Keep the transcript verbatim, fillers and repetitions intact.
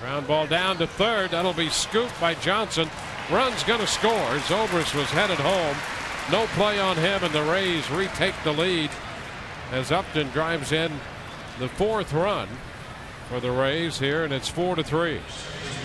Ground ball down to third. That'll be scooped by Johnson. Run's going to score. Zobrist was headed home. No play on him, and the Rays retake the lead as Upton drives in the fourth run for the Rays here, and it's four to three.